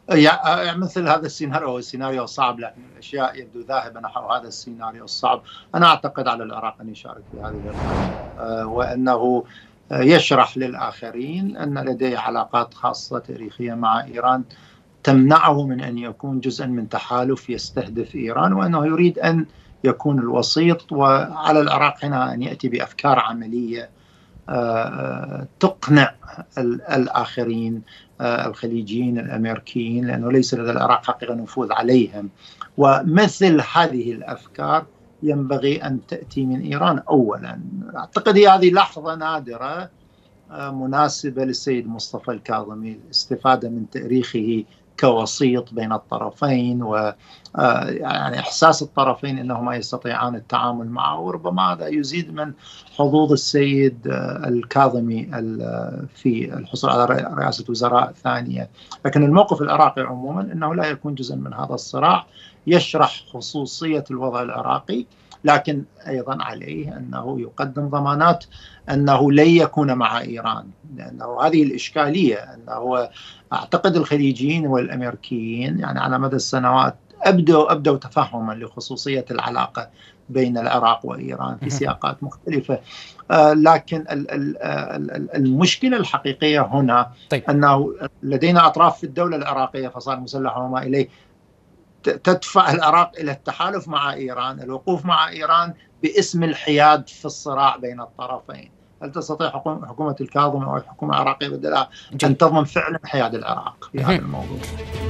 يعني مثل هذا السيناريو هو سيناريو صعب، لكن الأشياء يبدو ذاهبة نحو هذا السيناريو الصعب. أنا أعتقد على العراق أن يشارك في هذه الخطة، وأنه يشرح للآخرين أن لديه علاقات خاصة تاريخية مع إيران تمنعه من أن يكون جزءا من تحالف يستهدف إيران، وأنه يريد أن يكون الوسيط. وعلى العراق هنا أن يأتي بأفكار عملية تقنع الآخرين، الخليجيين الأمريكيين، لأنه ليس لدى العراق حقيقة نفوذ عليهم. ومثل هذه الأفكار ينبغي أن تأتي من إيران أولا. أعتقد هذه لحظة نادرة مناسبة للسيد مصطفى الكاظمي الاستفادة من تاريخه كوسيط بين الطرفين، و يعني إحساس الطرفين أنهما يستطيعان التعامل معه، وربما هذا يزيد من حظوظ السيد الكاظمي في الحصول على رئاسة وزراء ثانية. لكن الموقف العراقي عموما أنه لا يكون جزءا من هذا الصراع، يشرح خصوصية الوضع العراقي، لكن أيضا عليه أنه يقدم ضمانات أنه لن يكون مع إيران، لأنه هذه الإشكالية. أنه أعتقد الخليجيين والأمريكيين يعني على مدى السنوات أبدوا تفهما لخصوصية العلاقة بين العراق وإيران في سياقات مختلفة. لكن المشكلة الحقيقية هنا أنه لدينا أطراف في الدولة العراقية، فصائل مسلحة وما إليه، تدفع العراق إلى التحالف مع إيران، الوقوف مع إيران باسم الحياد في الصراع بين الطرفين. هل تستطيع حكومة الكاظمي أو الحكومة العراقية بدلها أن تضمن فعلا حياد العراق في هذا الموضوع؟